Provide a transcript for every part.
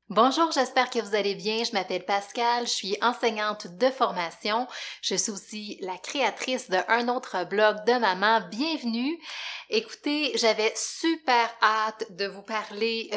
Bonjour, j'espère que vous allez bien. Je m'appelle Pascal, je suis enseignante de formation. Je suis aussi la créatrice d'un autre blog de maman. Bienvenue. Écoutez, j'avais super hâte de vous parler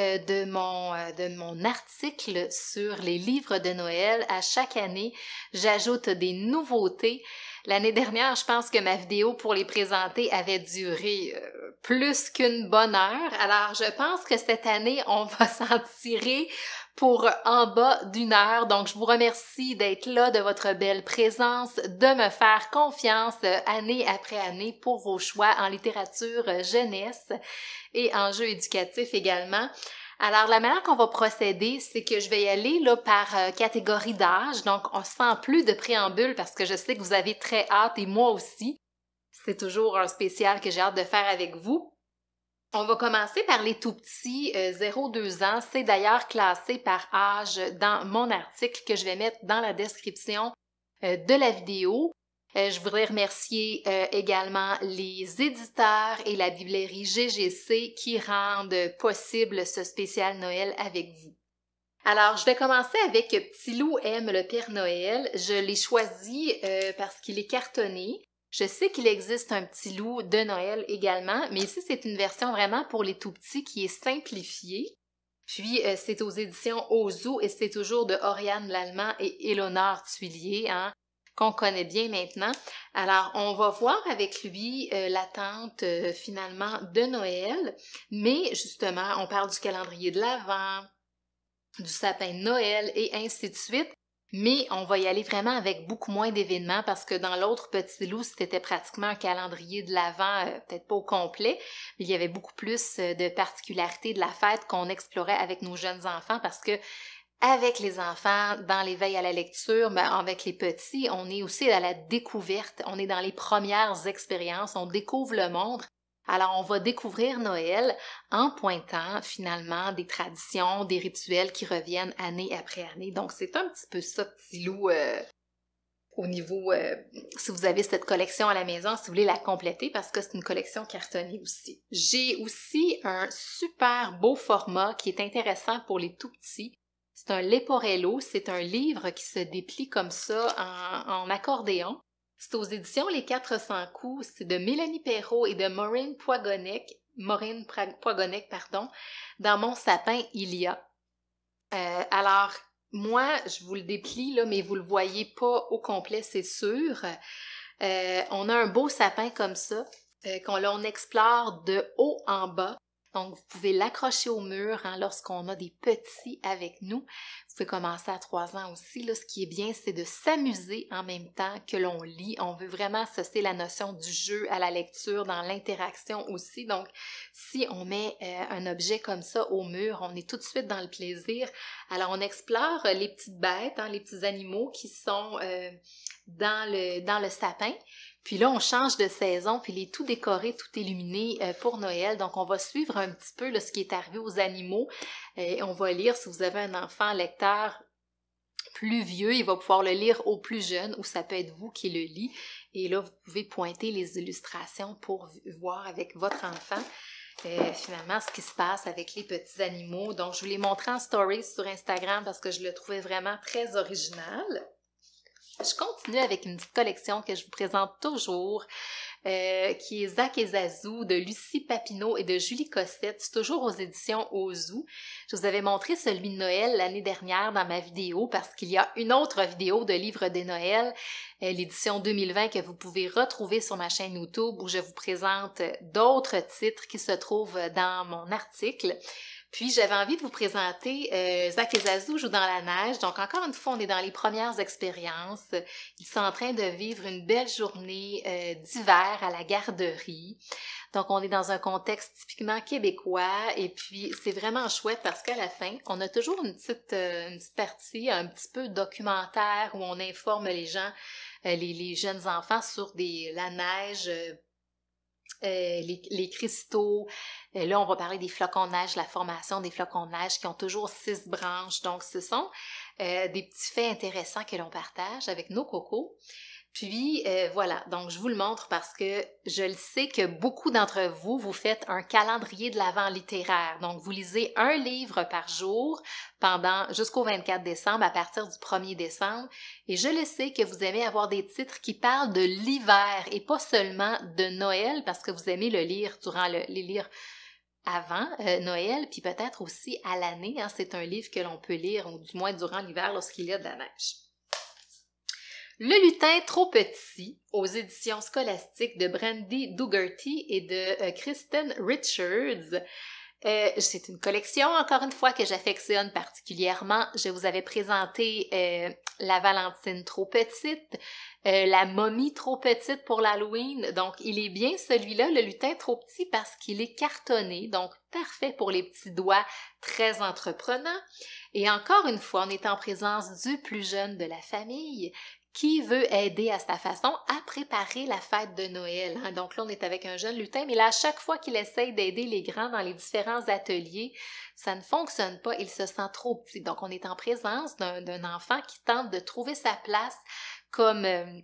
de mon article sur les livres de Noël. À chaque année, j'ajoute des nouveautés. L'année dernière, je pense que ma vidéo pour les présenter avait duré plus qu'une bonne heure. Alors, je pense que cette année, on va s'en tirer pour en bas d'une heure. Donc, je vous remercie d'être là, de votre belle présence, de me faire confiance année après année pour vos choix en littérature jeunesse et en jeux éducatifs également. Alors, la manière qu'on va procéder, c'est que je vais y aller là, par catégorie d'âge. Donc, on se sent plus de préambule parce que je sais que vous avez très hâte et moi aussi. C'est toujours un spécial que j'ai hâte de faire avec vous. On va commencer par les tout petits, 0-2 ans. C'est d'ailleurs classé par âge dans mon article que je vais mettre dans la description de la vidéo. Je voudrais remercier également les éditeurs et la librairie GGC qui rendent possible ce spécial Noël avec vous. Alors, je vais commencer avec Petit Loup aime le Père Noël. Je l'ai choisi parce qu'il est cartonné. Je sais qu'il existe un Petit Loup de Noël également, mais ici, c'est une version vraiment pour les tout-petits qui est simplifiée. Puis, c'est aux éditions Ozu et c'est toujours de Oriane Lallemand et Éléonore Tuillier, hein, qu'on connaît bien maintenant. Alors, on va voir avec lui l'attente finalement de Noël, mais justement, on parle du calendrier de l'Avent, du sapin de Noël et ainsi de suite. Mais on va y aller vraiment avec beaucoup moins d'événements parce que dans l'autre Petit Loup, c'était pratiquement un calendrier de l'Avent, peut-être pas au complet, mais il y avait beaucoup plus de particularités de la fête qu'on explorait avec nos jeunes enfants parce que avec les enfants, dans l'éveil à la lecture, ben, avec les petits, on est aussi à la découverte, on est dans les premières expériences, on découvre le monde. Alors, on va découvrir Noël en pointant finalement des traditions, des rituels qui reviennent année après année. Donc, c'est un petit peu ça, Petit Loup, au niveau, si vous avez cette collection à la maison, si vous voulez la compléter, parce que c'est une collection cartonnée aussi. J'ai aussi un super beau format qui est intéressant pour les tout petits. C'est un Leporello, c'est un livre qui se déplie comme ça en accordéon. C'est aux éditions Les 400 coups, c'est de Mélanie Perrault et de Maureen Poigonec, pardon. Dans mon sapin, il y a. Alors, moi, je vous le déplie, là, mais vous le voyez pas au complet, c'est sûr. On a un beau sapin comme ça, qu'on explore de haut en bas. Donc, vous pouvez l'accrocher au mur hein, lorsqu'on a des petits avec nous. Vous pouvez commencer à 3 ans aussi. Là, ce qui est bien, c'est de s'amuser en même temps que l'on lit. On veut vraiment associer la notion du jeu à la lecture, dans l'interaction aussi. Donc, si on met un objet comme ça au mur, on est tout de suite dans le plaisir. Alors, on explore les petites bêtes, hein, les petits animaux qui sont dans le sapin. Puis là, on change de saison, puis il est tout décoré, tout illuminé pour Noël. Donc, on va suivre un petit peu là, ce qui est arrivé aux animaux. On va lire, si vous avez un enfant lecteur plus vieux, il va pouvoir le lire au plus jeune, ou ça peut être vous qui le lit. Et là, vous pouvez pointer les illustrations pour voir avec votre enfant finalement ce qui se passe avec les petits animaux. Donc, je vous l'ai montré en stories sur Instagram parce que je le trouvais vraiment très original. Je continue avec une petite collection que je vous présente toujours, qui est Zach et Zazou de Lucie Papineau et de Julie Cossette. C'est toujours aux éditions Ozu. Je vous avais montré celui de Noël l'année dernière dans ma vidéo parce qu'il y a une autre vidéo de livre de Noël, l'édition 2020 que vous pouvez retrouver sur ma chaîne YouTube où je vous présente d'autres titres qui se trouvent dans mon article. Puis, j'avais envie de vous présenter Zach et Zazou jouent dans la neige. Donc, encore une fois, on est dans les premières expériences. Ils sont en train de vivre une belle journée d'hiver à la garderie. Donc, on est dans un contexte typiquement québécois. Et puis, c'est vraiment chouette parce qu'à la fin, on a toujours une petite partie, un petit peu documentaire où on informe les gens, les jeunes enfants sur la neige, les cristaux. Là, on va parler des flocons de neige, la formation des flocons de neige qui ont toujours 6 branches. Donc, ce sont des petits faits intéressants que l'on partage avec nos cocos. Puis voilà, donc je vous le montre parce que je le sais que beaucoup d'entre vous, vous faites un calendrier de l'Avent littéraire. Donc vous lisez un livre par jour jusqu'au 24 décembre à partir du 1er décembre. Et je le sais que vous aimez avoir des titres qui parlent de l'hiver et pas seulement de Noël parce que vous aimez le lire les lire avant Noël, puis peut-être aussi à l'année. Hein, c'est un livre que l'on peut lire, ou du moins durant l'hiver lorsqu'il y a de la neige. Le lutin trop petit, aux éditions scolastiques de Brandy Dougherty et de Kristen Richards. C'est une collection, encore une fois, que j'affectionne particulièrement. Je vous avais présenté la Valentine trop petite, la momie trop petite pour l'Halloween. Donc, il est bien celui-là, le lutin trop petit, parce qu'il est cartonné, donc parfait pour les petits doigts très entreprenants. Et encore une fois, on est en présence du plus jeune de la famille, qui veut aider à sa façon à préparer la fête de Noël. Hein? Donc là, on est avec un jeune lutin, mais là, à chaque fois qu'il essaye d'aider les grands dans les différents ateliers, ça ne fonctionne pas, il se sent trop petit. Donc, on est en présence d'un enfant qui tente de trouver sa place comme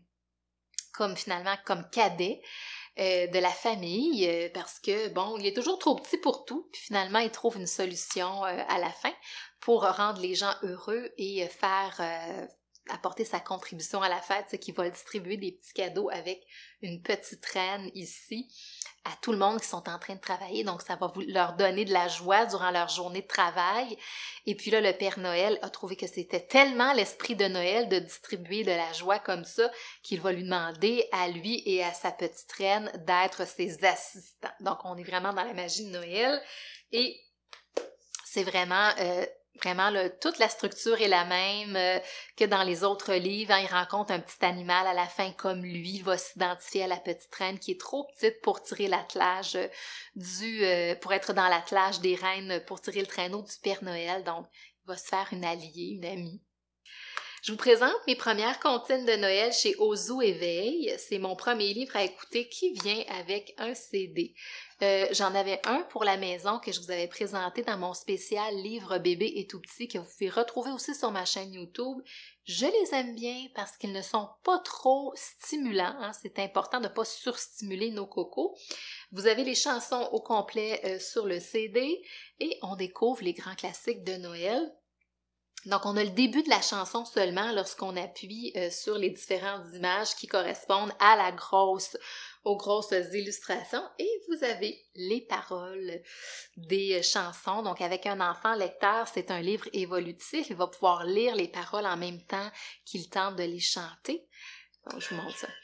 cadet de la famille, parce que, bon, il est toujours trop petit pour tout, puis finalement, il trouve une solution à la fin pour rendre les gens heureux et apporter sa contribution à la fête, c'est qu'il va distribuer des petits cadeaux avec une petite reine ici à tout le monde qui sont en train de travailler. Donc, ça va leur donner de la joie durant leur journée de travail. Et puis là, le Père Noël a trouvé que c'était tellement l'esprit de Noël de distribuer de la joie comme ça qu'il va lui demander à lui et à sa petite reine d'être ses assistants. Donc, on est vraiment dans la magie de Noël et c'est vraiment toute la structure est la même que dans les autres livres. Hein, il rencontre un petit animal à la fin comme lui. Il va s'identifier à la petite reine qui est trop petite pour tirer l'attelage pour être dans l'attelage des reines, pour tirer le traîneau du Père Noël. Donc, il va se faire une alliée, une amie. Je vous présente mes premières comptines de Noël chez Ozu Éveil. C'est mon premier livre à écouter qui vient avec un CD. J'en avais un pour la maison que je vous avais présenté dans mon spécial livre bébé et tout petit que vous pouvez retrouver aussi sur ma chaîne YouTube. Je les aime bien parce qu'ils ne sont pas trop stimulants. Hein? C'est important de ne pas surstimuler nos cocos. Vous avez les chansons au complet sur le CD et on découvre les grands classiques de Noël. Donc, on a le début de la chanson seulement lorsqu'on appuie sur les différentes images qui correspondent aux grosses illustrations. Et vous avez les paroles des chansons. Donc, avec un enfant lecteur, c'est un livre évolutif. Il va pouvoir lire les paroles en même temps qu'il tente de les chanter. Donc, je vous montre ça.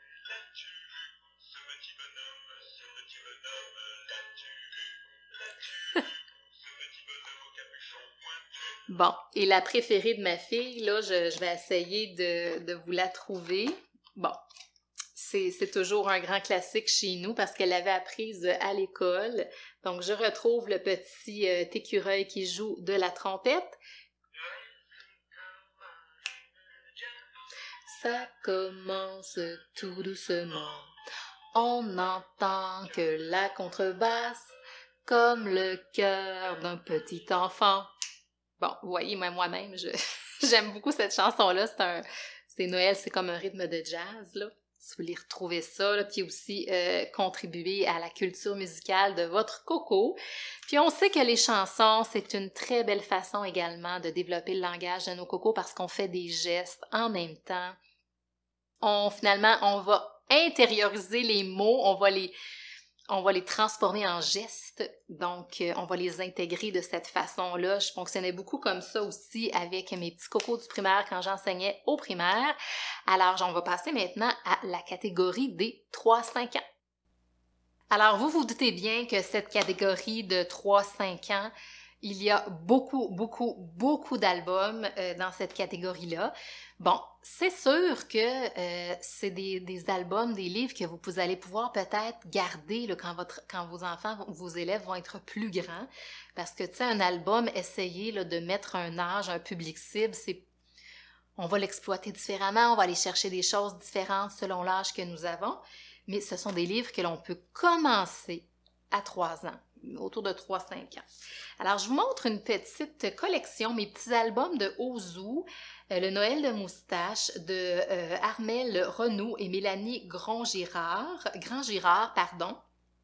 Bon, et la préférée de ma fille, là, je vais essayer de vous la trouver. Bon, c'est toujours un grand classique chez nous parce qu'elle l'avait apprise à l'école. Donc, je retrouve le petit écureuil qui joue de la trompette. Ça commence tout doucement. On n'entend que la contrebasse comme le cœur d'un petit enfant. Bon, vous voyez, moi-même, j'aime beaucoup cette chanson-là. C'est Noël, c'est comme un rythme de jazz, là. Si vous voulez retrouver ça, là, puis aussi contribuer à la culture musicale de votre coco. Puis on sait que les chansons, c'est une très belle façon également de développer le langage de nos cocos parce qu'on fait des gestes en même temps. Finalement, on va intérioriser les mots, on va les transformer en gestes, donc on va les intégrer de cette façon-là. Je fonctionnais beaucoup comme ça aussi avec mes petits cocos du primaire quand j'enseignais au primaire. Alors, on va passer maintenant à la catégorie des 3-5 ans. Alors, vous vous doutez bien que cette catégorie de 3-5 ans, il y a beaucoup d'albums dans cette catégorie-là. Bon, c'est sûr que c'est des albums, des livres que vous allez pouvoir peut-être garder là, quand vos enfants, vos élèves vont être plus grands. Parce que, tu sais, un album, essayez là, de mettre un âge, un public cible, on va l'exploiter différemment, on va aller chercher des choses différentes selon l'âge que nous avons. Mais ce sont des livres que l'on peut commencer à 3 ans. autour de 3-5 ans. Alors, je vous montre une petite collection, mes petits albums de Ozu, le Noël de moustache de Armelle Renaud et Mélanie Grand-Girard, pardon.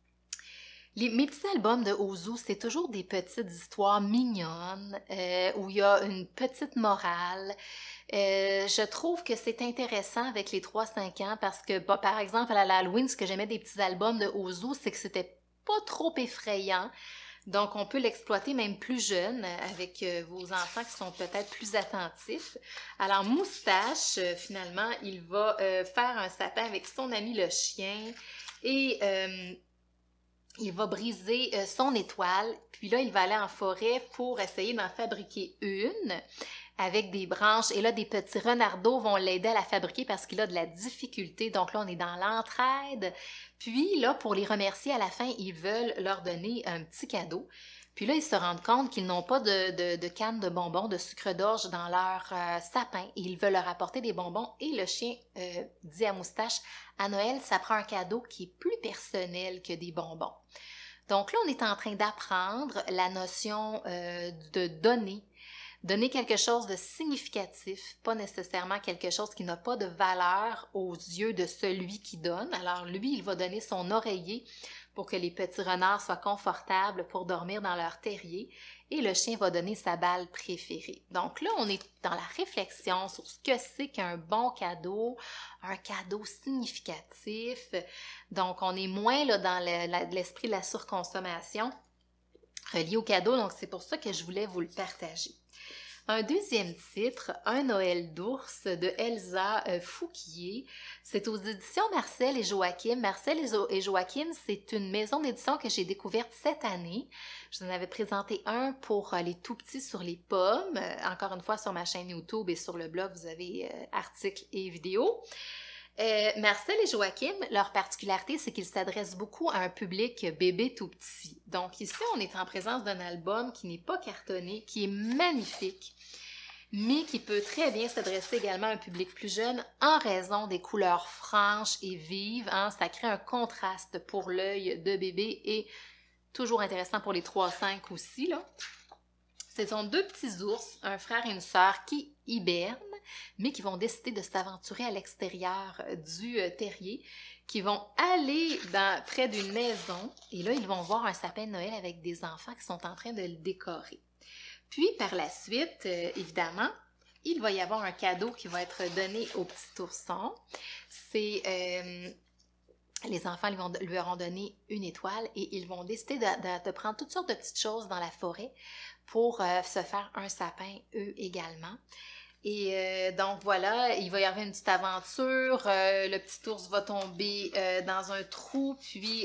Mes petits albums de Ozu, c'est toujours des petites histoires mignonnes où il y a une petite morale. Je trouve que c'est intéressant avec les 3-5 ans parce que, bah, par exemple, à l'Halloween, ce que j'aimais des petits albums de Ozu, c'est que c'était pas trop effrayant. Donc, on peut l'exploiter même plus jeune avec vos enfants qui sont peut-être plus attentifs. Alors, Moustache, finalement, il va faire un sapin avec son ami le chien et il va briser son étoile. Puis là, il va aller en forêt pour essayer d'en fabriquer une avec des branches. Et là, des petits renardeaux vont l'aider à la fabriquer parce qu'il a de la difficulté. Donc là, on est dans l'entraide. Puis là, pour les remercier à la fin, ils veulent leur donner un petit cadeau. Puis là, ils se rendent compte qu'ils n'ont pas de canne de bonbons, de sucre d'orge dans leur sapin. Et ils veulent leur apporter des bonbons. Et le chien dit à Moustache, à Noël, ça prend un cadeau qui est plus personnel que des bonbons. Donc là, on est en train d'apprendre la notion de donner. Donner quelque chose de significatif, pas nécessairement quelque chose qui n'a pas de valeur aux yeux de celui qui donne. Alors lui, il va donner son oreiller pour que les petits renards soient confortables pour dormir dans leur terrier et le chien va donner sa balle préférée. Donc là, on est dans la réflexion sur ce que c'est qu'un bon cadeau, un cadeau significatif. Donc on est moins là, dans l'esprit de la surconsommation relié au cadeau, donc c'est pour ça que je voulais vous le partager. Un deuxième titre, Un Noël d'ours de Elsa Fouquier. C'est aux éditions Marcel et Joachim. Marcel et Joachim, c'est une maison d'édition que j'ai découverte cette année. Je vous en avais présenté un pour les tout petits sur les pommes. Encore une fois, sur ma chaîne YouTube et sur le blog, vous avez articles et vidéos. Marcel et Joachim, leur particularité, c'est qu'ils s'adressent beaucoup à un public bébé tout petit. Donc ici, on est en présence d'un album qui n'est pas cartonné, qui est magnifique, mais qui peut très bien s'adresser également à un public plus jeune en raison des couleurs franches et vives. Hein? Ça crée un contraste pour l'œil de bébé et toujours intéressant pour les 3-5 aussi, là. Ce sont deux petits ours, un frère et une sœur qui hibernent, mais qui vont décider de s'aventurer à l'extérieur du terrier, qui vont aller près d'une maison, et là, ils vont voir un sapin de Noël avec des enfants qui sont en train de le décorer. Puis, par la suite, évidemment, il va y avoir un cadeau qui va être donné au petit ourson. C'est... les enfants lui auront donné une étoile et ils vont décider de prendre toutes sortes de petites choses dans la forêt pour se faire un sapin, eux également. Et donc voilà, il va y avoir une petite aventure, le petit ours va tomber dans un trou, puis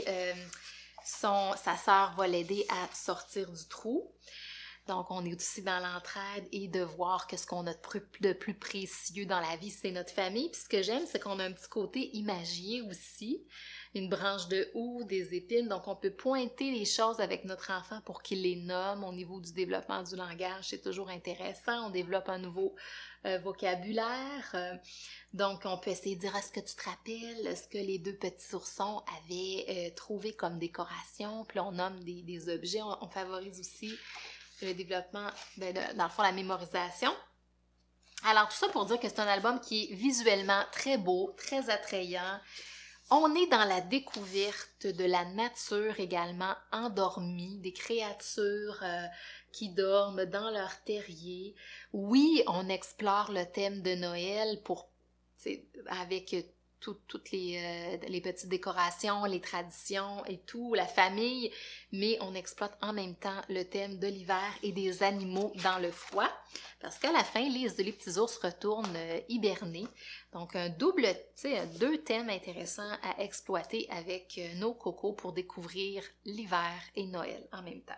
sa sœur va l'aider à sortir du trou. Donc, on est aussi dans l'entraide et de voir que ce qu'on a de plus précieux dans la vie, c'est notre famille. Puis ce que j'aime, c'est qu'on a un petit côté imagier aussi, une branche de houx, des épines. Donc, on peut pointer les choses avec notre enfant pour qu'il les nomme. Au niveau du développement du langage, c'est toujours intéressant. On développe un nouveau vocabulaire. Donc, on peut essayer de dire, est-ce que tu te rappelles ce que les deux petits oursons avaient trouvé comme décoration? Puis on nomme des objets. On favorise aussi le développement, dans le fond, la mémorisation. Alors, tout ça pour dire que c'est un album qui est visuellement très beau, très attrayant. On est dans la découverte de la nature également endormie, des créatures qui dorment dans leur terrier. Oui, on explore le thème de Noël avec toutes les petites décorations, les traditions et tout, la famille, mais on exploite en même temps le thème de l'hiver et des animaux dans le froid, parce qu'à la fin, les petits ours retournent hiberner. Donc, deux thèmes intéressants à exploiter avec nos cocos pour découvrir l'hiver et Noël en même temps.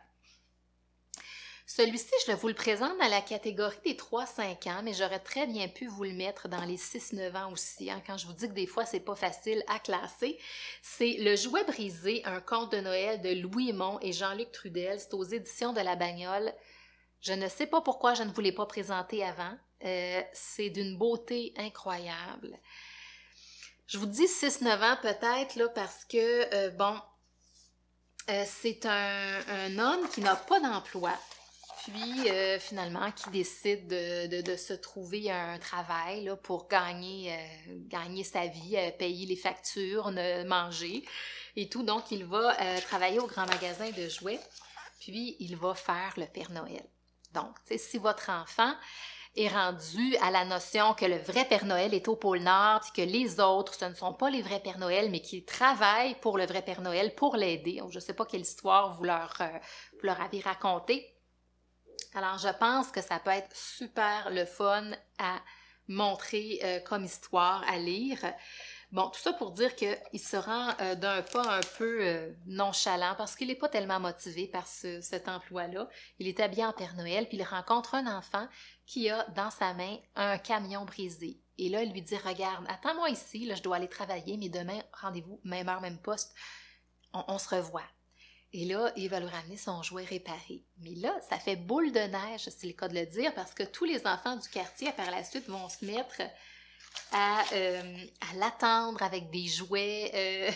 Celui-ci, je vous le présente dans la catégorie des 3-5 ans, mais j'aurais très bien pu vous le mettre dans les 6-9 ans aussi. Hein, quand je vous dis que des fois, c'est pas facile à classer. C'est Le Jouet brisé, un conte de Noël de Louis Aymon et Jean-Luc Trudel. C'est aux éditions de La Bagnole. Je ne sais pas pourquoi je ne vous l'ai pas présenté avant. C'est d'une beauté incroyable. Je vous dis 6-9 ans peut-être, là, parce que, C'est un homme qui n'a pas d'emploi. Puis, finalement, qui décide de se trouver un travail là, pour gagner sa vie, payer les factures, manger et tout. Donc, il va travailler au grand magasin de jouets, puis il va faire le Père Noël. Donc, si votre enfant est rendu à la notion que le vrai Père Noël est au pôle Nord, puis que les autres, ce ne sont pas les vrais Père Noël, mais qui travaillent pour le vrai Père Noël, pour l'aider. Je ne sais pas quelle histoire vous leur avez racontée. Alors, je pense que ça peut être super le fun à montrer comme histoire, à lire. Bon, tout ça pour dire qu'il se rend d'un pas un peu nonchalant parce qu'il n'est pas tellement motivé par cet emploi-là. Il est habillé en Père Noël, puis il rencontre un enfant qui a dans sa main un camion brisé. Et là, il lui dit, regarde, attends-moi ici, là, je dois aller travailler, mais demain, rendez-vous, même heure, même poste, on se revoit. Et là, il va lui ramener son jouet réparé. Mais là, ça fait boule de neige, c'est le cas de le dire, parce que tous les enfants du quartier, par la suite, vont se mettre à l'attendre avec des jouets,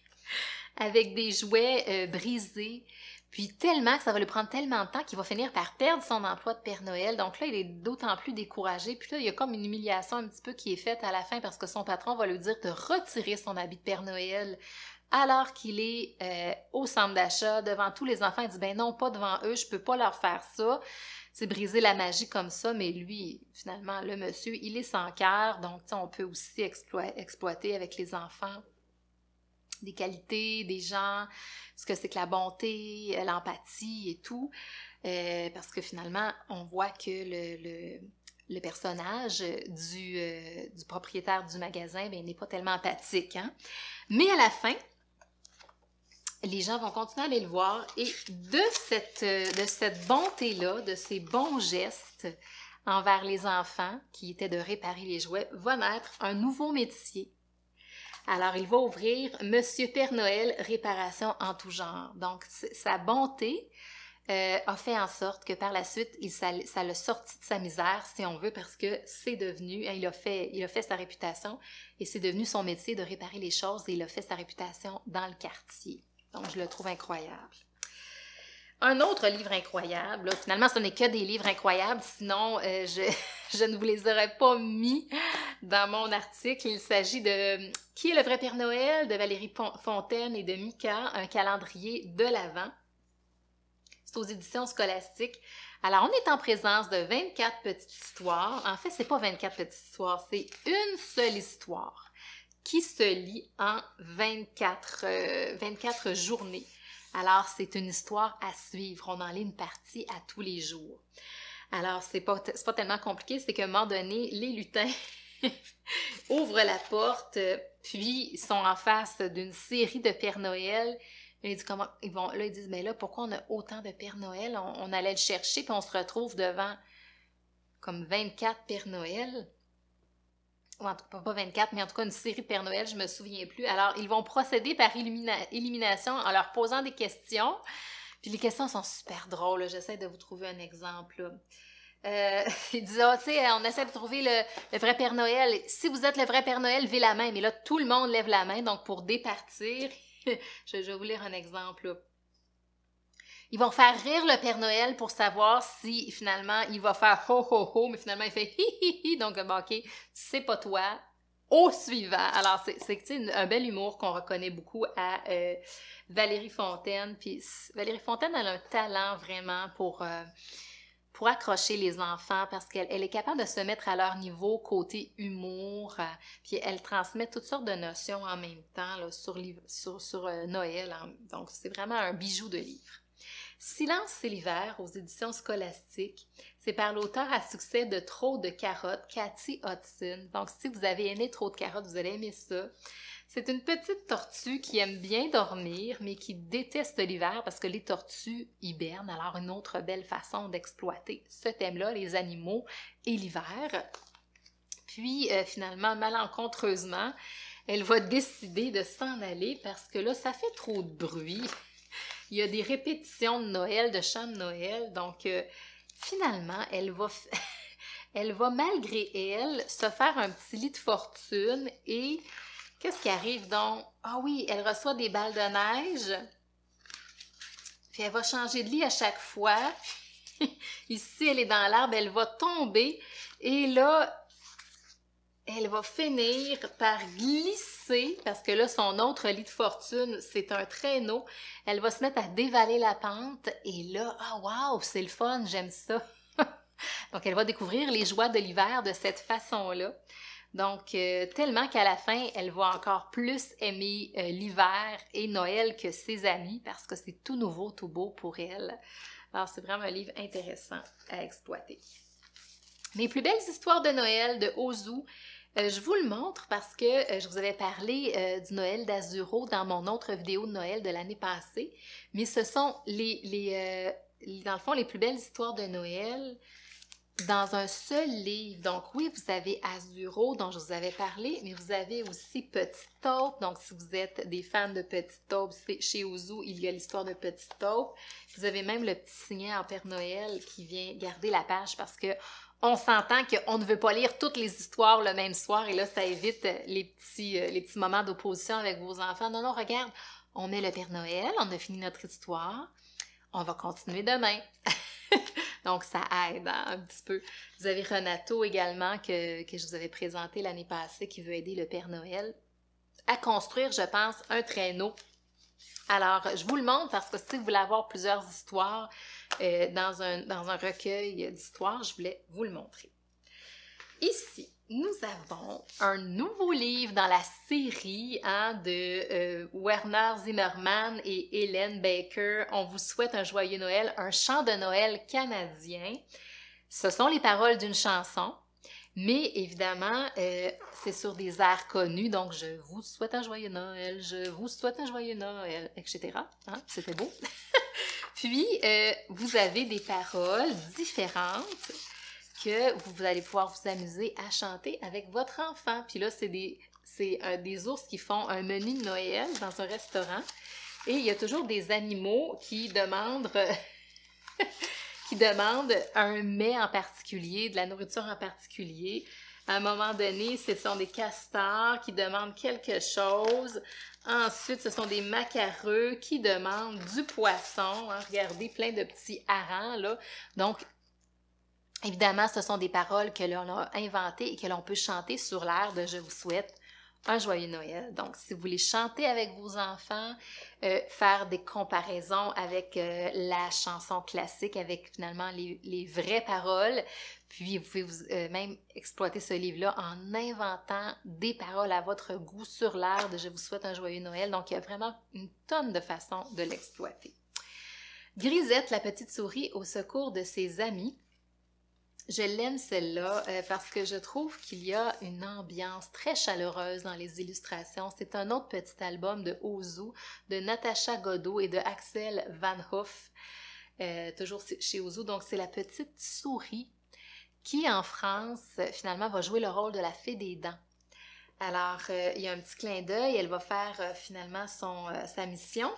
brisés. Puis tellement que ça va lui prendre tellement de temps qu'il va finir par perdre son emploi de Père Noël. Donc là, il est d'autant plus découragé. Puis là, il y a comme une humiliation un petit peu qui est faite à la fin parce que son patron va lui dire de retirer son habit de Père Noël alors qu'il est au centre d'achat devant tous les enfants. Il dit, ben non, pas devant eux, je peux pas leur faire ça. C'est briser la magie comme ça, mais lui, finalement, le monsieur, il est sans cœur. Donc, on peut aussi exploiter avec les enfants des qualités, des gens, ce que c'est que la bonté, l'empathie et tout. Parce que finalement, on voit que le personnage du propriétaire du magasin n'est pas tellement empathique. Hein? Mais à la fin, les gens vont continuer à aller le voir et de cette bonté-là, de ces bons gestes envers les enfants, qui étaient de réparer les jouets, va naître un nouveau métier. Alors, il va ouvrir Monsieur Père Noël, réparation en tout genre. Donc, sa bonté a fait en sorte que par la suite, ça l'a sorti de sa misère, si on veut, parce que c'est devenu, il a fait sa réputation et c'est devenu son métier de réparer les choses et il a fait sa réputation dans le quartier. Donc, je le trouve incroyable. Un autre livre incroyable, là, finalement, ce n'est que des livres incroyables, sinon je ne vous les aurais pas mis dans mon article. Il s'agit de Qui est le vrai Père Noël de Valérie Fontaine et de Mika, un calendrier de l'Avent. C'est aux éditions scolastiques. Alors, on est en présence de 24 petites histoires. En fait, c'est pas 24 petites histoires, c'est une seule histoire qui se lit en 24 journées. Alors, c'est une histoire à suivre. On en lit une partie à tous les jours. Alors, c'est pas tellement compliqué, c'est qu'à un moment donné, les lutins ouvrent la porte, puis ils sont en face d'une série de Père Noël. Ils disent, mais là, pourquoi on a autant de Père Noël? On allait le chercher, puis on se retrouve devant comme 24 Père Noël. Ou en tout cas, pas 24, mais en tout cas une série de Père Noël, je me souviens plus. Alors, ils vont procéder par élimination en leur posant des questions. Puis les questions sont super drôles. J'essaie de vous trouver un exemple. Ils disent, on essaie de trouver le vrai Père Noël. Si vous êtes le vrai Père Noël, levez la main. Mais là, tout le monde lève la main. Donc, pour départir, je vais vous lire un exemple. Là. Ils vont faire rire le Père Noël pour savoir si finalement il va faire ho ho ho, mais finalement il fait hi hi hi, donc ok, c'est pas toi. Au suivant. Alors c'est un bel humour qu'on reconnaît beaucoup à Valérie Fontaine. Puis Valérie Fontaine elle a un talent vraiment pour accrocher les enfants parce qu'elle est capable de se mettre à leur niveau côté humour, puis elle transmet toutes sortes de notions en même temps là, sur Noël. Hein. Donc c'est vraiment un bijou de livre. Silence, c'est l'hiver aux éditions scolastiques. C'est par l'auteur à succès de Trop de carottes, Cathy Hudson. Donc, si vous avez aimé Trop de carottes, vous allez aimer ça. C'est une petite tortue qui aime bien dormir, mais qui déteste l'hiver parce que les tortues hibernent. Alors, une autre belle façon d'exploiter ce thème-là, les animaux et l'hiver. Puis, finalement, malencontreusement, elle va décider de s'en aller parce que là, ça fait trop de bruit. Il y a des répétitions de Noël, de chants de Noël, donc finalement, elle va malgré elle se faire un petit lit de fortune et qu'est-ce qui arrive donc? Ah oui, elle reçoit des balles de neige Puis elle va changer de lit à chaque fois. Ici, elle est dans l'arbre, elle va tomber. Et là, elle va finir par glisser, parce que là, son autre lit de fortune, c'est un traîneau. Elle va se mettre à dévaler la pente. Et là, ah wow, c'est le fun, j'aime ça. Donc, elle va découvrir les joies de l'hiver de cette façon-là. Donc, tellement qu'à la fin, elle va encore plus aimer l'hiver et Noël que ses amis parce que c'est tout nouveau, tout beau pour elle. Alors, c'est vraiment un livre intéressant à exploiter. Mes plus belles histoires de Noël de Ozu, je vous le montre parce que je vous avais parlé du Noël d'Azuro dans mon autre vidéo de Noël de l'année passée. Mais ce sont dans le fond, les plus belles histoires de Noël dans un seul livre. Donc oui, vous avez Azuro dont je vous avais parlé, mais vous avez aussi Petite Taupe. Donc si vous êtes des fans de Petite Taupe, chez Ozu, il y a l'histoire de Petite Taupe. Vous avez même le petit signet en Père Noël qui vient garder la page parce que on s'entend qu'on ne veut pas lire toutes les histoires le même soir et là, ça évite les petits moments d'opposition avec vos enfants. Non, non, regarde, on met le Père Noël, on a fini notre histoire, on va continuer demain. Donc, ça aide un petit peu. Vous avez Renato également que je vous avais présenté l'année passée qui veut aider le Père Noël à construire, je pense, un traîneau. Alors, je vous le montre parce que si vous voulez avoir plusieurs histoires dans un recueil d'histoires, je voulais vous le montrer. Ici, nous avons un nouveau livre dans la série de Werner Zimmermann et Hélène Baker. On vous souhaite un joyeux Noël, un chant de Noël canadien. Ce sont les paroles d'une chanson, mais évidemment, c'est sur des airs connus, donc je vous souhaite un joyeux Noël, je vous souhaite un joyeux Noël, etc. Hein? C'était beau. Puis, vous avez des paroles différentes que vous allez pouvoir vous amuser à chanter avec votre enfant. Puis là, c'est des ours qui font un menu de Noël dans un restaurant. Et il y a toujours des animaux qui demandent un mets en particulier, de la nourriture en particulier. À un moment donné, ce sont des castors qui demandent quelque chose. Ensuite, ce sont des macareux qui demandent du poisson. Hein? Regardez, plein de petits harengs, là. Donc, évidemment, ce sont des paroles que l'on a inventées et que l'on peut chanter sur l'air de « Je vous souhaite un joyeux Noël ». Donc, si vous voulez chanter avec vos enfants, faire des comparaisons avec la chanson classique, avec finalement les vraies paroles, puis vous pouvez même exploiter ce livre-là en inventant des paroles à votre goût sur l'air de « Je vous souhaite un joyeux Noël ». Donc, il y a vraiment une tonne de façons de l'exploiter. Grisette, la petite souris au secours de ses amis. Je l'aime celle-là parce que je trouve qu'il y a une ambiance très chaleureuse dans les illustrations. C'est un autre petit album de Ozu, de Natacha Godot et de Axel Van Hoof, toujours chez Ozu. Donc, c'est la petite souris qui, en France, finalement, va jouer le rôle de la fée des dents. Alors, il y a un petit clin d'œil. Elle va faire finalement sa mission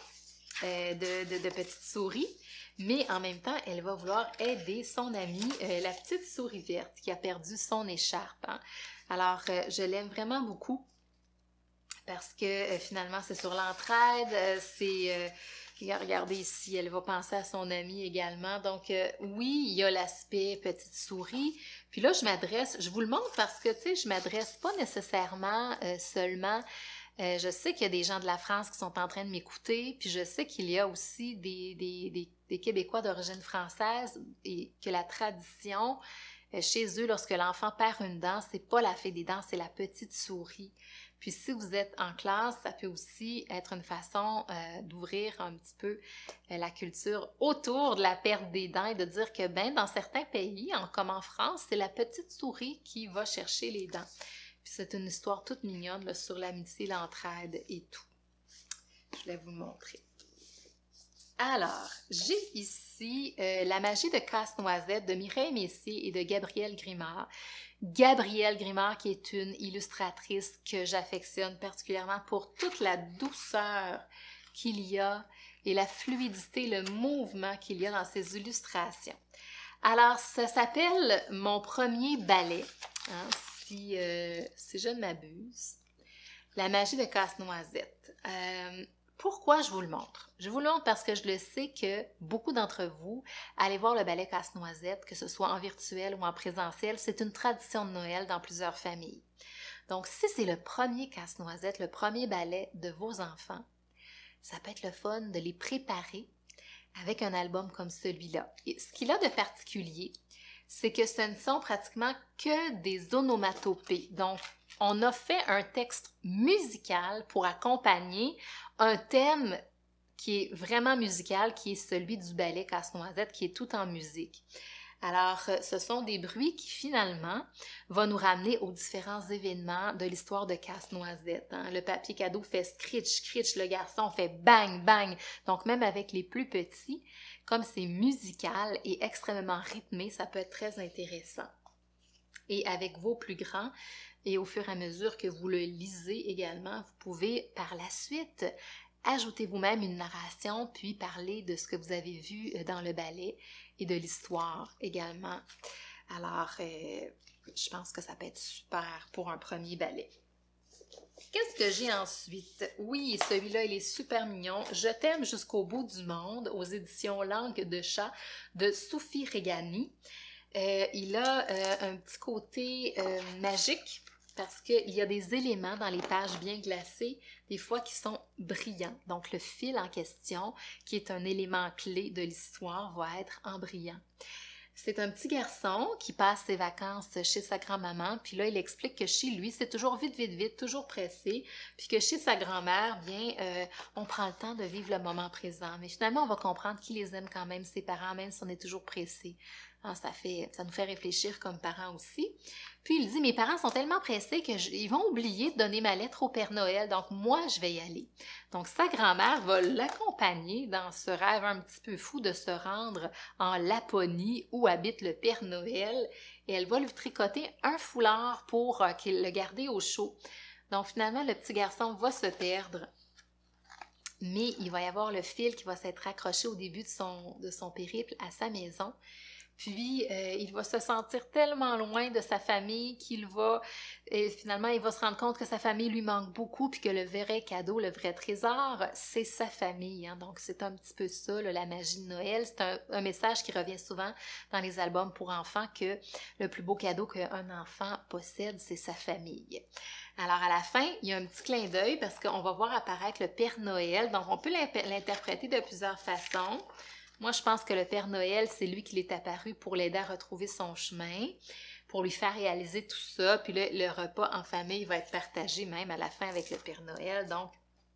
de petite souris. Mais en même temps, elle va vouloir aider son amie, la petite souris verte, qui a perdu son écharpe. Hein? Alors, je l'aime vraiment beaucoup parce que finalement, c'est sur l'entraide. Regardez ici, elle va penser à son amie également. Donc, oui, il y a l'aspect petite souris. Puis là, je vous le montre parce que, tu sais, je m'adresse pas nécessairement seulement... je sais qu'il y a des gens de la France qui sont en train de m'écouter, puis je sais qu'il y a aussi des Québécois d'origine française et que la tradition chez eux, lorsque l'enfant perd une dent, c'est pas la fée des dents, c'est la petite souris. Puis si vous êtes en classe, ça peut aussi être une façon d'ouvrir un petit peu la culture autour de la perte des dents et de dire que dans certains pays, comme en France, c'est la petite souris qui va chercher les dents. Puis c'est une histoire toute mignonne là, sur l'amitié, l'entraide et tout. Je vais vous le montrer. Alors, j'ai ici La magie de Casse-Noisette de Mireille Messier et de Gabrielle Grimard. Gabrielle Grimard qui est une illustratrice que j'affectionne particulièrement pour toute la douceur qu'il y a et la fluidité, le mouvement qu'il y a dans ses illustrations. Alors, ça s'appelle Mon premier ballet. Hein, si je ne m'abuse. La magie de Casse-Noisette. Pourquoi je vous le montre? Je vous le montre parce que je le sais que beaucoup d'entre vous, allez voir le ballet Casse-Noisette, que ce soit en virtuel ou en présentiel, c'est une tradition de Noël dans plusieurs familles. Donc, si c'est le premier Casse-Noisette, le premier ballet de vos enfants, ça peut être le fun de les préparer avec un album comme celui-là. Et ce qu'il a de particulier, c'est que ce ne sont pratiquement que des onomatopées. Donc, on a fait un texte musical pour accompagner un thème qui est vraiment musical, qui est celui du ballet Casse-Noisette, qui est tout en musique. Alors, ce sont des bruits qui, finalement, vont nous ramener aux différents événements de l'histoire de Casse-Noisette. Hein. Le papier cadeau fait scritch, scritch, le garçon fait bang, bang. Donc, même avec les plus petits, comme c'est musical et extrêmement rythmé, ça peut être très intéressant. Et avec vos plus grands, et au fur et à mesure que vous le lisez également, vous pouvez par la suite ajouter vous-même une narration, puis parler de ce que vous avez vu dans le ballet et de l'histoire également. Alors, je pense que ça peut être super pour un premier ballet. Qu'est-ce que j'ai ensuite? Oui, celui-là, il est super mignon. Je t'aime jusqu'au bout du monde, aux éditions Langue de chat de Sophie Régani. Il a un petit côté magique, parce qu'il y a des éléments dans les pages bien glacées, des fois qui sont brillants. Donc, le fil en question, qui est un élément clé de l'histoire, va être en brillant. C'est un petit garçon qui passe ses vacances chez sa grand-maman, puis là, il explique que chez lui, c'est toujours vite, vite, vite, toujours pressé, puis que chez sa grand-mère, bien, on prend le temps de vivre le moment présent. Mais finalement, on va comprendre qu'il les aime quand même, ses parents, même si on est toujours pressé. Ah, ça nous fait réfléchir comme parents aussi. Puis il dit, mes parents sont tellement pressés qu'ils vont oublier de donner ma lettre au Père Noël, donc moi, je vais y aller. Donc sa grand-mère va l'accompagner dans ce rêve un petit peu fou de se rendre en Laponie où habite le Père Noël et elle va lui tricoter un foulard pour qu'il le garde au chaud. Donc finalement, le petit garçon va se perdre, mais il va y avoir le fil qui va s'être accroché au début de son périple à sa maison. Puis, il va se sentir tellement loin de sa famille qu'il va, finalement, il va se rendre compte que sa famille lui manque beaucoup, puis que le vrai cadeau, le vrai trésor, c'est sa famille. Hein. Donc, c'est un petit peu ça, là, la magie de Noël. C'est un message qui revient souvent dans les albums pour enfants, que le plus beau cadeau qu'un enfant possède, c'est sa famille. Alors, à la fin, il y a un petit clin d'œil parce qu'on va voir apparaître le Père Noël. Donc, on peut l'interpréter de plusieurs façons. Moi, je pense que le Père Noël, c'est lui qui l'est apparu pour l'aider à retrouver son chemin, pour lui faire réaliser tout ça. Puis là, le repas en famille va être partagé même à la fin avec le Père Noël. Donc,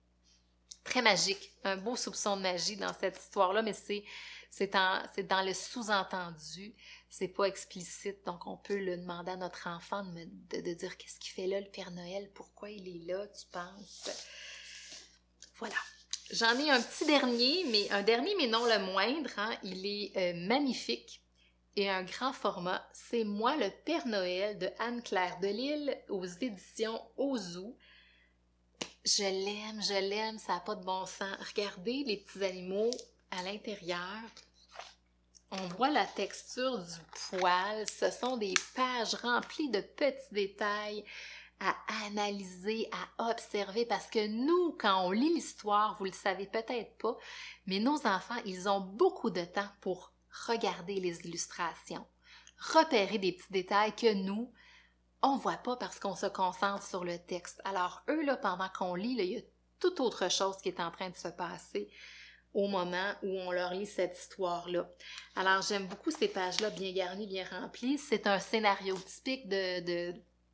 très magique. Un beau soupçon de magie dans cette histoire-là, mais c'est dans le sous-entendu. C'est pas explicite. Donc, on peut le demander à notre enfant de dire qu'est-ce qu'il fait là, le Père Noël? Pourquoi il est là, tu penses? Voilà. J'en ai un petit dernier, mais non le moindre. Hein. Il est magnifique et un grand format. C'est Moi le Père Noël de Anne-Claire Delisle aux éditions Ozu. Je l'aime, ça n'a pas de bon sens. Regardez les petits animaux à l'intérieur. On voit la texture du poil. Ce sont des pages remplies de petits détails à analyser, à observer, parce que nous, quand on lit l'histoire, vous le savez peut-être pas, mais nos enfants, ils ont beaucoup de temps pour regarder les illustrations, repérer des petits détails que nous, on voit pas parce qu'on se concentre sur le texte. Alors eux, là, pendant qu'on lit, là, il y a toute autre chose qui est en train de se passer au moment où on leur lit cette histoire-là. Alors, j'aime beaucoup ces pages-là bien garnies, bien remplies. C'est un scénario typique de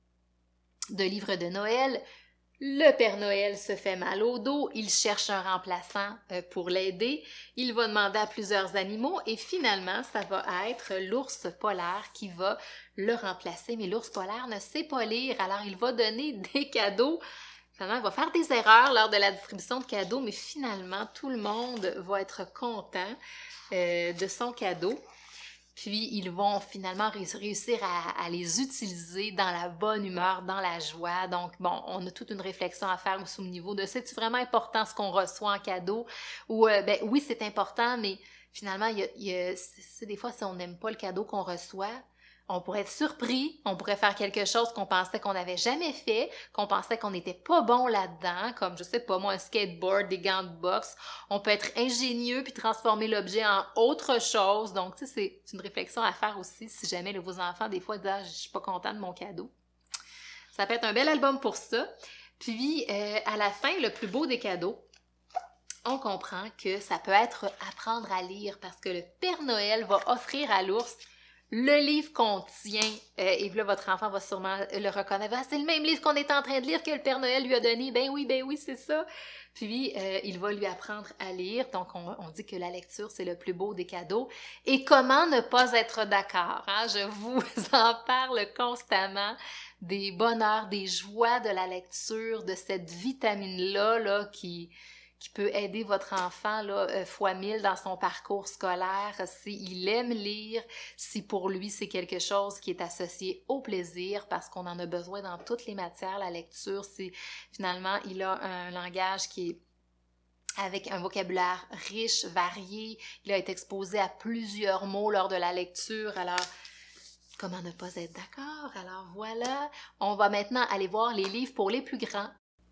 livre de Noël. Le Père Noël se fait mal au dos, il cherche un remplaçant pour l'aider, il va demander à plusieurs animaux et finalement, ça va être l'ours polaire qui va le remplacer. Mais l'ours polaire ne sait pas lire, alors il va donner des cadeaux. Finalement, il va faire des erreurs lors de la distribution de cadeaux, mais finalement, tout le monde va être content de son cadeau. Puis, ils vont finalement réussir à les utiliser dans la bonne humeur, dans la joie. Donc, bon, on a toute une réflexion à faire au niveau de c'est-tu vraiment important ce qu'on reçoit en cadeau? Ou, ben oui, c'est important, mais finalement, c'est des fois, si on n'aime pas le cadeau qu'on reçoit, On pourrait être surpris, on pourrait faire quelque chose qu'on pensait qu'on n'avait jamais fait, qu'on pensait qu'on n'était pas bon là-dedans, comme, je sais pas moi, un skateboard, des gants de boxe. On peut être ingénieux puis transformer l'objet en autre chose. Donc, tu sais, c'est une réflexion à faire aussi si jamais vos enfants, des fois, disent « Ah, je suis pas content de mon cadeau ». Ça peut être un bel album pour ça. Puis, à la fin, le plus beau des cadeaux, on comprend que ça peut être apprendre à lire parce que le Père Noël va offrir à l'ours le livre qu'on tient, et là, votre enfant va sûrement le reconnaître. Ah, c'est le même livre qu'on est en train de lire que le Père Noël lui a donné. Ben oui, c'est ça. Puis, il va lui apprendre à lire. Donc, on dit que la lecture, c'est le plus beau des cadeaux. Et comment ne pas être d'accord? Hein? Je vous en parle constamment des bonheurs, des joies de la lecture, de cette vitamine-là là, qui peut aider votre enfant là, fois 1000 dans son parcours scolaire, s'il aime lire, si pour lui c'est quelque chose qui est associé au plaisir, parce qu'on en a besoin dans toutes les matières, la lecture, si finalement il a un langage qui est avec un vocabulaire riche, varié, il a été exposé à plusieurs mots lors de la lecture, alors comment ne pas être d'accord? Alors voilà, on va maintenant aller voir les livres pour les plus grands.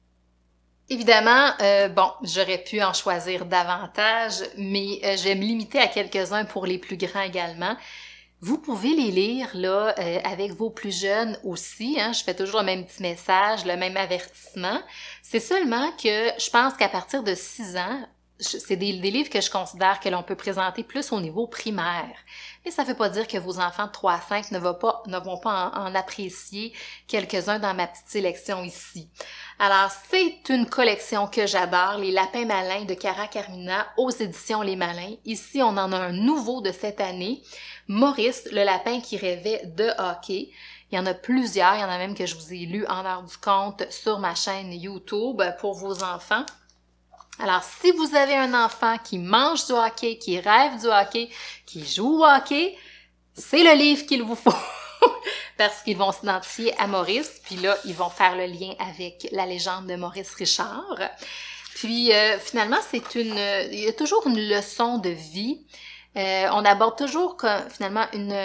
Évidemment, bon, j'aurais pu en choisir davantage, mais je vais me limiter à quelques-uns pour les plus grands également. Vous pouvez les lire là avec vos plus jeunes aussi, hein. Je fais toujours le même petit message, le même avertissement. C'est seulement que je pense qu'à partir de 6 ans, c'est des livres que je considère que l'on peut présenter plus au niveau primaire. Mais ça ne veut pas dire que vos enfants de 3 à 5 ne vont pas en apprécier quelques-uns dans ma petite sélection ici. Alors, c'est une collection que j'adore, Les Lapins Malins de Cara Carmina aux éditions Les Malins. Ici, on en a un nouveau de cette année, Maurice, le lapin qui rêvait de hockey. Il y en a plusieurs, il y en a même que je vous ai lu en heure du compte sur ma chaîne YouTube pour vos enfants. Alors, si vous avez un enfant qui mange du hockey, qui rêve du hockey, qui joue au hockey, c'est le livre qu'il vous faut parce qu'ils vont s'identifier à Maurice, puis là, ils vont faire le lien avec la légende de Maurice Richard. Puis, finalement, il y a toujours une leçon de vie. On aborde toujours finalement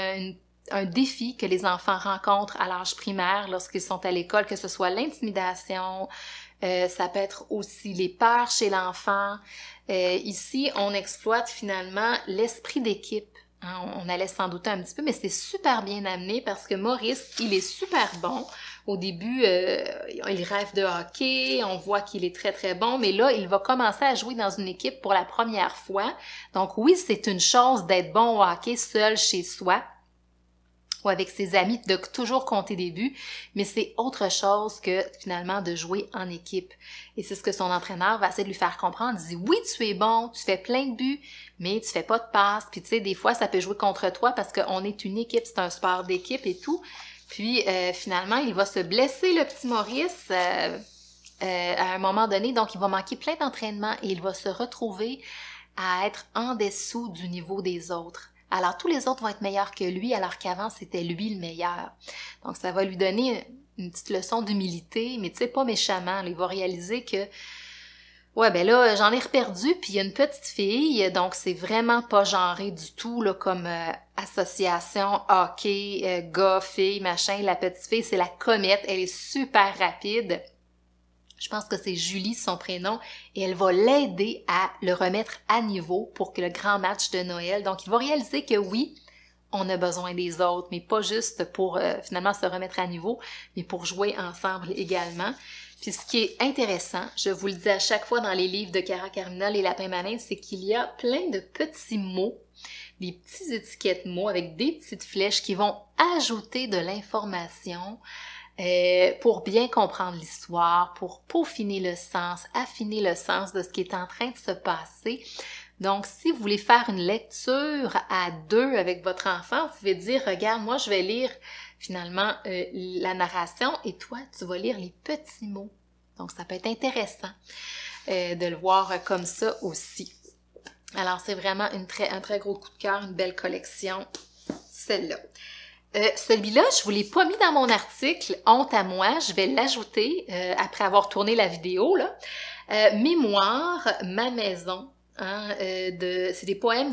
un défi que les enfants rencontrent à l'âge primaire lorsqu'ils sont à l'école, que ce soit l'intimidation, ça peut être aussi les peurs chez l'enfant. Ici, on exploite finalement l'esprit d'équipe. Hein, on allait s'en douter un petit peu, mais c'est super bien amené parce que Maurice, il est super bon. Au début, il rêve de hockey, on voit qu'il est très très bon, mais là, il va commencer à jouer dans une équipe pour la première fois. Donc oui, c'est une chose d'être bon au hockey seul chez soi, ou avec ses amis, de toujours compter des buts, mais c'est autre chose que finalement de jouer en équipe. Et c'est ce que son entraîneur va essayer de lui faire comprendre. Il dit oui, tu es bon, tu fais plein de buts, mais tu fais pas de passes. Puis tu sais, des fois, ça peut jouer contre toi parce qu'on est une équipe, c'est un sport d'équipe et tout. Puis finalement, il va se blesser, le petit Maurice, à un moment donné. Donc, il va manquer plein d'entraînement et il va se retrouver à être en dessous du niveau des autres. Alors, tous les autres vont être meilleurs que lui, alors qu'avant, c'était lui le meilleur. Donc, ça va lui donner une petite leçon d'humilité, mais tu sais, pas méchamment. Là, il va réaliser que, ouais, ben là, j'en ai reperdu, puis il y a une petite fille, donc c'est vraiment pas genré du tout, là, comme association, hockey, gars, fille, machin. La petite fille, c'est la comète, elle est super rapide. Je pense que c'est Julie, son prénom, et elle va l'aider à le remettre à niveau pour que le grand match de Noël. Donc, il va réaliser que oui, on a besoin des autres, mais pas juste pour finalement se remettre à niveau, mais pour jouer ensemble également. Puis ce qui est intéressant, je vous le dis à chaque fois dans les livres de Cara Carmina, Les Lapins Malins, c'est qu'il y a plein de petits mots, des petites étiquettes mots avec des petites flèches qui vont ajouter de l'information pour bien comprendre l'histoire, pour peaufiner le sens, affiner le sens de ce qui est en train de se passer. Donc, si vous voulez faire une lecture à deux avec votre enfant, vous pouvez dire, regarde, moi, je vais lire finalement la narration et toi, tu vas lire les petits mots. Donc, ça peut être intéressant de le voir comme ça aussi. Alors, c'est vraiment un très gros coup de cœur, une belle collection, celle-là. Celui-là, je vous l'ai pas mis dans mon article, honte à moi, je vais l'ajouter après avoir tourné la vidéo, là. Mémoire, ma maison, hein, c'est des poèmes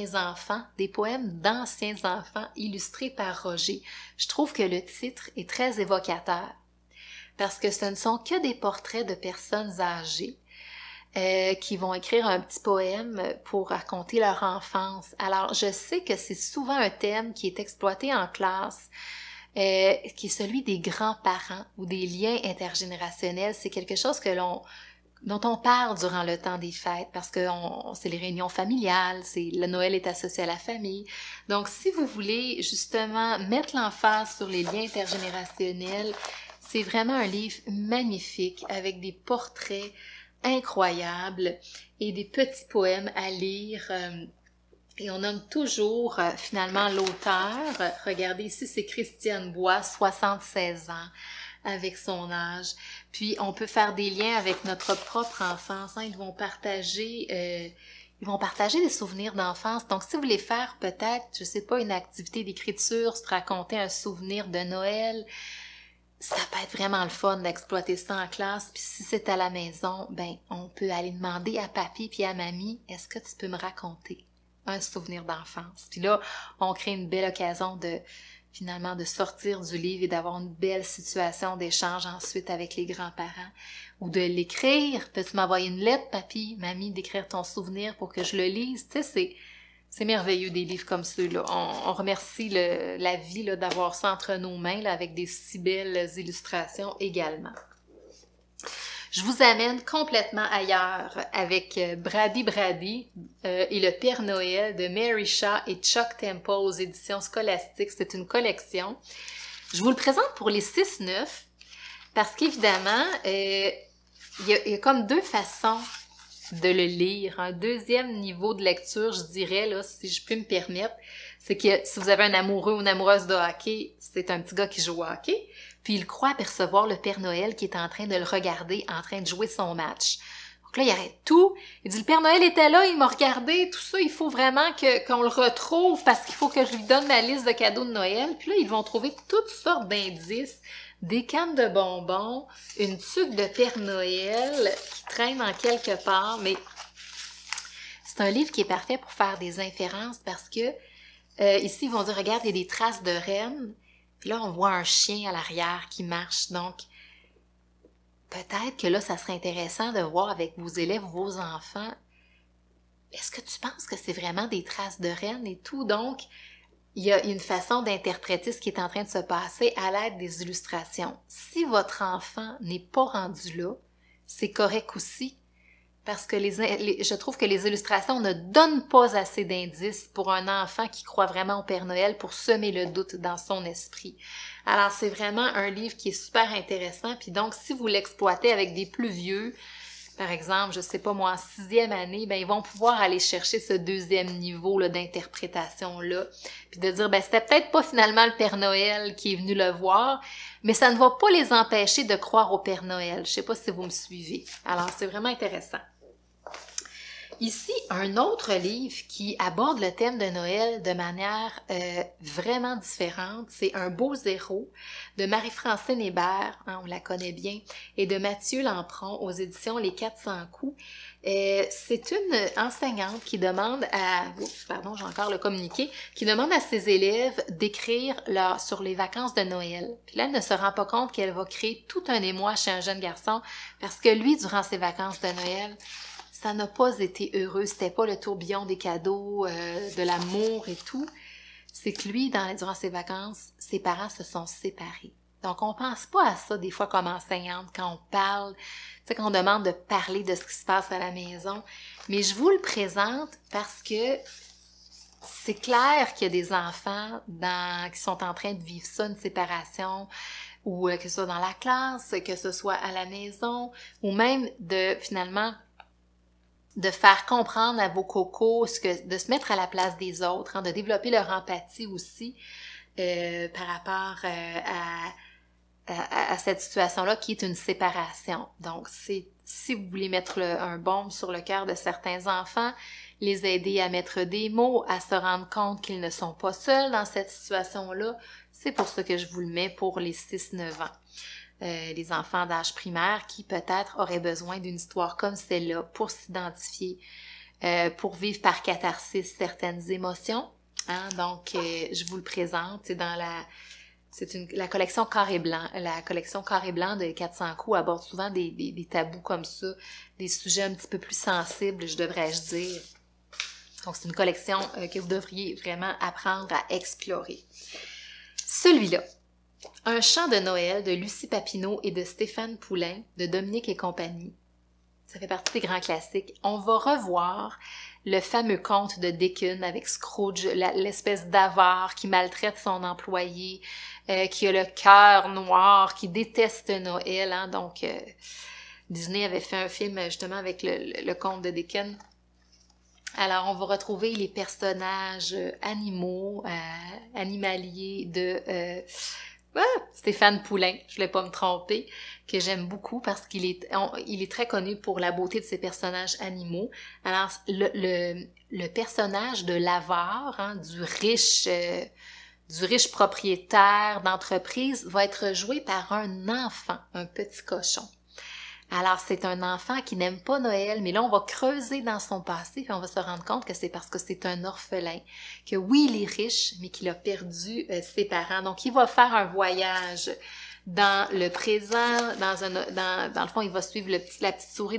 d'anciens enfants illustrés par Roger. Je trouve que le titre est très évocateur parce que ce ne sont que des portraits de personnes âgées qui vont écrire un petit poème pour raconter leur enfance. Alors, je sais que c'est souvent un thème qui est exploité en classe, qui est celui des grands-parents ou des liens intergénérationnels. C'est quelque chose dont on parle durant le temps des fêtes parce que c'est les réunions familiales, le Noël est associé à la famille. Donc, si vous voulez justement mettre l'emphase sur les liens intergénérationnels, c'est vraiment un livre magnifique avec des portraits incroyables et des petits poèmes à lire. Et on nomme toujours finalement l'auteur. Regardez ici, c'est Christiane Bois, 76 ans, avec son âge. Puis on peut faire des liens avec notre propre enfance. Hein. Ils vont partager des souvenirs d'enfance. Donc si vous voulez faire peut-être, je sais pas, une activité d'écriture, se raconter un souvenir de Noël, ça peut être vraiment le fun d'exploiter ça en classe. Puis si c'est à la maison, ben on peut aller demander à papy puis à mamie, est-ce que tu peux me raconter un souvenir d'enfance? Puis là, on crée une belle occasion finalement de sortir du livre et d'avoir une belle situation d'échange ensuite avec les grands-parents. Ou de l'écrire. Peux-tu m'envoyer une lettre, papy, mamie, d'écrire ton souvenir pour que je le lise? Tu sais, c'est merveilleux des livres comme ceux-là. On remercie la vie là, d'avoir ça entre nos mains là, avec des si belles illustrations également. Je vous amène complètement ailleurs avec Brady Brady et le Père Noël de Mary Shaw et Chuck Temple aux éditions Scolastiques. C'est une collection. Je vous le présente pour les 6-9 parce qu'évidemment, il y a comme deux façons de le lire. Un deuxième niveau de lecture, je dirais, là, si je peux me permettre, c'est que si vous avez un amoureux ou une amoureuse de hockey, c'est un petit gars qui joue au hockey, puis il croit apercevoir le Père Noël qui est en train de le regarder, en train de jouer son match. Donc là, il arrête tout. Il dit, le Père Noël était là, il m'a regardé, tout ça, il faut vraiment qu'on le retrouve parce qu'il faut que je lui donne ma liste de cadeaux de Noël. Puis là, ils vont trouver toutes sortes d'indices, des cannes de bonbons, une tuque de Père Noël qui traîne en quelque part, mais c'est un livre qui est parfait pour faire des inférences parce que ici, ils vont dire, regarde, il y a des traces de rennes, puis là, on voit un chien à l'arrière qui marche, donc peut-être que là, ça serait intéressant de voir avec vos élèves, vos enfants, est-ce que tu penses que c'est vraiment des traces de rennes et tout? Donc, il y a une façon d'interpréter ce qui est en train de se passer à l'aide des illustrations. Si votre enfant n'est pas rendu là, c'est correct aussi, parce que je trouve que les illustrations ne donnent pas assez d'indices pour un enfant qui croit vraiment au Père Noël pour semer le doute dans son esprit. Alors, c'est vraiment un livre qui est super intéressant. Puis donc, si vous l'exploitez avec des plus vieux, par exemple, je sais pas moi, en 6e année, ben ils vont pouvoir aller chercher ce deuxième niveau là, d'interprétation-là, puis de dire, ben c'était peut-être pas finalement le Père Noël qui est venu le voir, mais ça ne va pas les empêcher de croire au Père Noël. Je sais pas si vous me suivez. Alors, c'est vraiment intéressant. Ici, un autre livre qui aborde le thème de Noël de manière vraiment différente, c'est Un beau zéro de Marie-Francine Hébert, hein, on la connaît bien, et de Mathieu Lampron aux éditions Les 400 coups. C'est une enseignante qui demande j'ai encore le communiqué, qui demande à ses élèves d'écrire sur les vacances de Noël. Puis là, elle ne se rend pas compte qu'elle va créer tout un émoi chez un jeune garçon parce que lui, durant ses vacances de Noël, ça n'a pas été heureux, c'était pas le tourbillon des cadeaux, de l'amour et tout. C'est que lui, durant ses vacances, ses parents se sont séparés. Donc, on pense pas à ça des fois comme enseignante quand on parle, tu sais, quand on demande de parler de ce qui se passe à la maison. Mais je vous le présente parce que c'est clair qu'il y a des enfants qui sont en train de vivre ça, une séparation, ou que ce soit dans la classe, que ce soit à la maison, ou même finalement, de faire comprendre à vos cocos de se mettre à la place des autres, hein, de développer leur empathie aussi par rapport à cette situation-là qui est une séparation. Donc, si vous voulez mettre un baume sur le cœur de certains enfants, les aider à mettre des mots, à se rendre compte qu'ils ne sont pas seuls dans cette situation-là, c'est pour ça que je vous le mets pour les 6-9 ans. Les enfants d'âge primaire qui peut-être auraient besoin d'une histoire comme celle-là pour s'identifier pour vivre par catharsis certaines émotions. Hein? Donc, je vous le présente, c'est dans la collection Carré Blanc. La collection Carré Blanc de 400 coups aborde souvent des tabous comme ça, des sujets un petit peu plus sensibles, je devrais-je dire. Donc, c'est une collection que vous devriez vraiment apprendre à explorer. Celui-là, Un chant de Noël de Lucie Papineau et de Stéphane Poulain, de Dominique et compagnie. Ça fait partie des grands classiques. On va revoir le fameux conte de Dickens avec Scrooge, l'espèce d'avare qui maltraite son employé, qui a le cœur noir, qui déteste Noël. Hein? Donc, Disney avait fait un film justement avec le conte de Dickens. Alors, on va retrouver les personnages animaux, animaliers de Stéphane Poulain, je ne voulais pas me tromper, que j'aime beaucoup parce qu'il est très connu pour la beauté de ses personnages animaux. Alors, le personnage de l'avare, hein, du riche propriétaire d'entreprise, va être joué par un enfant, un petit cochon. Alors, c'est un enfant qui n'aime pas Noël, mais là, on va creuser dans son passé, puis on va se rendre compte que c'est parce que c'est un orphelin, que oui, il est riche, mais qu'il a perdu ses parents. Donc, il va faire un voyage dans le présent, dans le fond, il va suivre la petite souris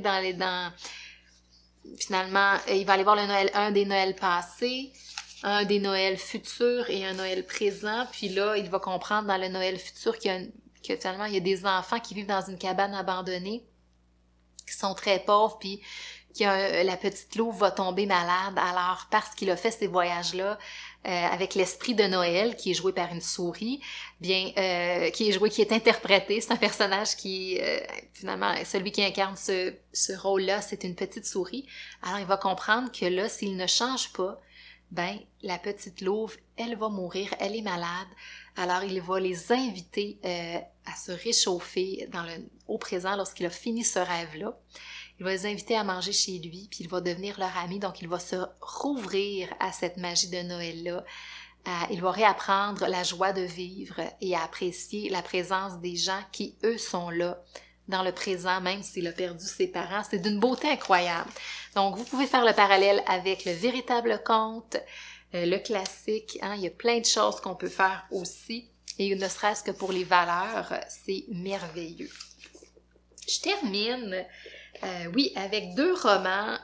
finalement, il va aller voir un des Noëls passés, un des Noëls futurs et un Noël présent, puis là, il va comprendre dans le Noël futur que finalement, il y a des enfants qui vivent dans une cabane abandonnée, qui sont très pauvres, puis la petite louve va tomber malade. Alors, parce qu'il a fait ces voyages-là avec l'esprit de Noël, qui est joué par une souris, qui est interprété, c'est un personnage qui, finalement, celui qui incarne ce rôle-là, c'est une petite souris. Alors, il va comprendre que là, s'il ne change pas, ben, la petite louve, elle va mourir, elle est malade. Alors, il va les inviter à se réchauffer au présent lorsqu'il a fini ce rêve-là. Il va les inviter à manger chez lui, puis il va devenir leur ami. Donc, il va se rouvrir à cette magie de Noël-là. Il va réapprendre la joie de vivre et à apprécier la présence des gens qui, eux, sont là dans le présent, même s'il a perdu ses parents. C'est d'une beauté incroyable. Donc, vous pouvez faire le parallèle avec le véritable conte, le classique, hein, il y a plein de choses qu'on peut faire aussi, et ne serait-ce que pour les valeurs, c'est merveilleux. Je termine, avec 2 romans.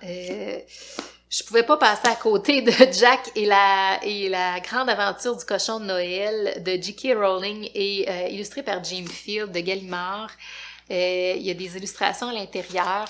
Je pouvais pas passer à côté de Jack et la grande aventure du cochon de Noël de J.K. Rowling et illustré par Jim Field de Gallimard. Il y a des illustrations à l'intérieur.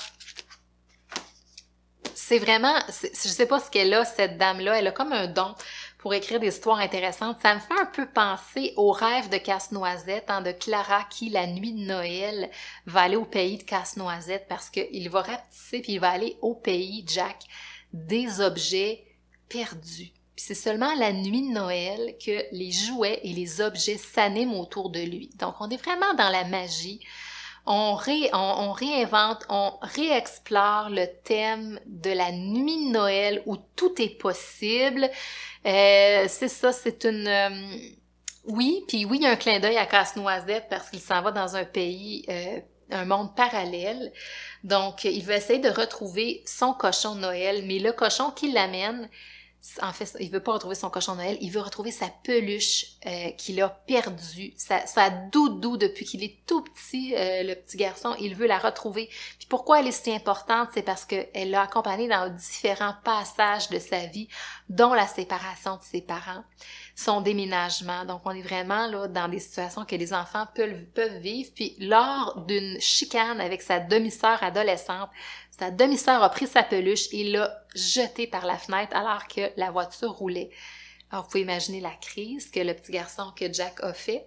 C'est vraiment, je sais pas ce qu'elle a, cette dame-là, elle a comme un don pour écrire des histoires intéressantes. Ça me fait un peu penser au rêve de Casse-Noisette, hein, de Clara qui, la nuit de Noël, va aller au pays de Casse-Noisette parce qu'il va rapetisser puis il va aller au pays, Jack, des objets perdus. Puis c'est seulement la nuit de Noël que les jouets et les objets s'animent autour de lui. Donc, on est vraiment dans la magie. On réinvente, on réexplore le thème de la nuit de Noël où tout est possible. C'est ça, c'est oui, puis oui, il y a un clin d'œil à Casse-Noisette parce qu'il s'en va dans un pays, un monde parallèle. Donc, il veut essayer de retrouver son cochon de Noël, mais le cochon qui l'amène, en fait, il veut pas retrouver son cochon de Noël, il veut retrouver sa peluche qu'il a perdue, sa doudou depuis qu'il est tout petit, le petit garçon, il veut la retrouver. Puis pourquoi elle est si importante? C'est parce qu'elle l'a accompagné dans différents passages de sa vie, dont la séparation de ses parents, son déménagement. Donc, on est vraiment là dans des situations que les enfants peuvent vivre. Puis lors d'une chicane avec sa demi-sœur adolescente, sa demi-sœur a pris sa peluche et l'a jetée par la fenêtre alors que la voiture roulait. Alors, vous pouvez imaginer la crise que le petit garçon, que Jack a fait.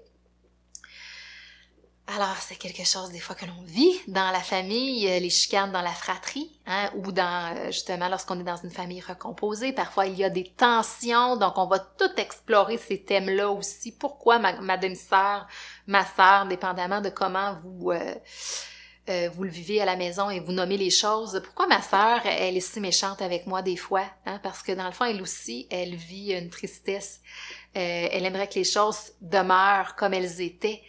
Alors, c'est quelque chose des fois que l'on vit dans la famille, les chicanes dans la fratrie, hein, ou justement, lorsqu'on est dans une famille recomposée. Parfois, il y a des tensions, donc on va tout explorer ces thèmes-là aussi. Pourquoi ma demi-sœur, ma sœur, dépendamment de comment vous le vivez à la maison et vous nommez les choses. Pourquoi ma sœur, elle est si méchante avec moi des fois? Hein? Parce que dans le fond, elle aussi, elle vit une tristesse. Elle aimerait que les choses demeurent comme elles étaient.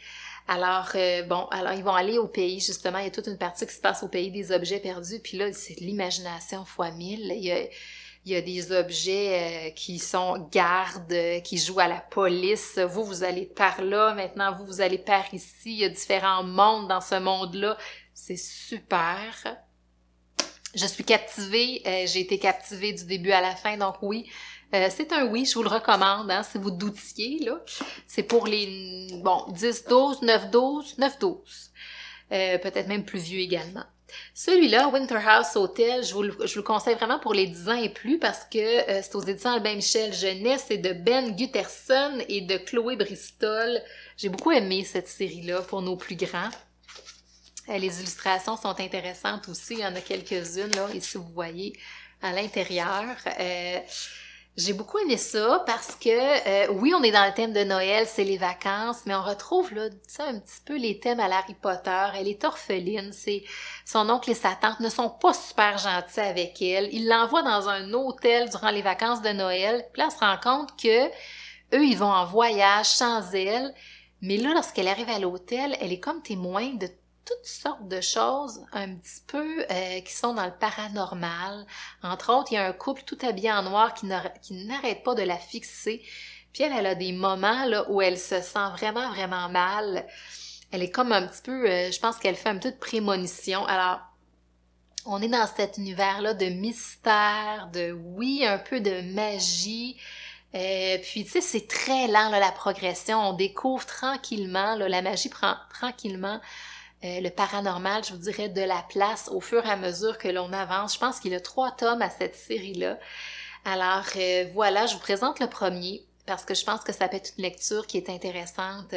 Alors, alors ils vont aller au pays, justement, il y a toute une partie qui se passe au pays des objets perdus, puis là, c'est de l'imagination fois 1000. Il y a des objets qui sont gardes, qui jouent à la police. Vous allez par là, maintenant, vous allez par ici. Il y a différents mondes dans ce monde-là. C'est super. Je suis captivée, j'ai été captivée du début à la fin, donc oui. C'est un oui, je vous le recommande, hein, si vous doutiez, là. C'est pour les, 10-12, 9-12, 9-12. Peut-être même plus vieux également. Celui-là, Winter House Hotel, je vous le conseille vraiment pour les 10 ans et plus parce que c'est aux éditions Albin Michel Jeunesse, c'est de Ben Gutterson et de Chloé Bristol. J'ai beaucoup aimé cette série-là pour nos plus grands. Les illustrations sont intéressantes aussi, il y en a quelques-unes, là, ici vous voyez, à l'intérieur. J'ai beaucoup aimé ça parce que, oui, on est dans le thème de Noël, c'est les vacances, mais on retrouve là, tu sais, un petit peu les thèmes à l'Harry Potter. Elle est orpheline, son oncle et sa tante ne sont pas super gentils avec elle. Ils l'envoient dans un hôtel durant les vacances de Noël, puis là, on se rend compte que eux, ils vont en voyage sans elle, mais là, lorsqu'elle arrive à l'hôtel, elle est comme témoin de toutes sortes de choses un petit peu qui sont dans le paranormal. Entre autres, il y a un couple tout habillé en noir qui n'arrête pas de la fixer. Puis elle a des moments là où elle se sent vraiment, vraiment mal. Elle est comme un petit peu, je pense qu'elle fait un petit peu de prémonition. Alors, on est dans cet univers-là de mystère, oui, un peu de magie. Puis, tu sais, c'est très lent, là, la progression. On découvre tranquillement, là, la magie prend tranquillement le paranormal, je vous dirais, de la place au fur et à mesure que l'on avance. Je pense qu'il y a 3 tomes à cette série-là. Alors, voilà, je vous présente le premier parce que je pense que ça peut être une lecture qui est intéressante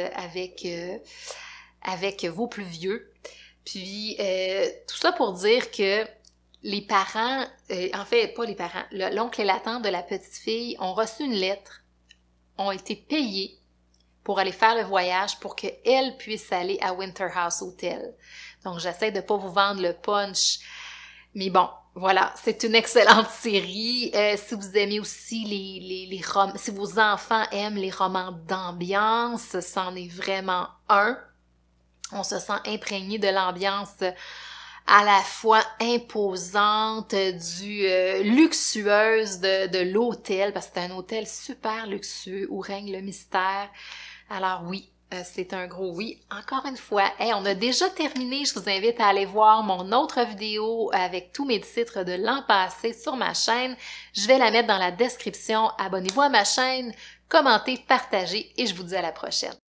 avec vos plus vieux. Puis, tout ça pour dire que les parents, en fait, pas les parents, l'oncle et la tante de la petite fille ont reçu une lettre, ont été payés pour aller faire le voyage pour qu'elle puisse aller à Winter House Hotel. Donc, j'essaie de pas vous vendre le punch. Mais bon, voilà, c'est une excellente série. Si vous aimez aussi les romans, si vos enfants aiment les romans d'ambiance, c'en est vraiment un. On se sent imprégné de l'ambiance à la fois imposante, luxueuse de l'hôtel, parce que c'est un hôtel super luxueux où règne le mystère. Alors oui, c'est un gros oui. Encore une fois, on a déjà terminé. Je vous invite à aller voir mon autre vidéo avec tous mes titres de l'an passé sur ma chaîne. Je vais la mettre dans la description. Abonnez-vous à ma chaîne, commentez, partagez et je vous dis à la prochaine.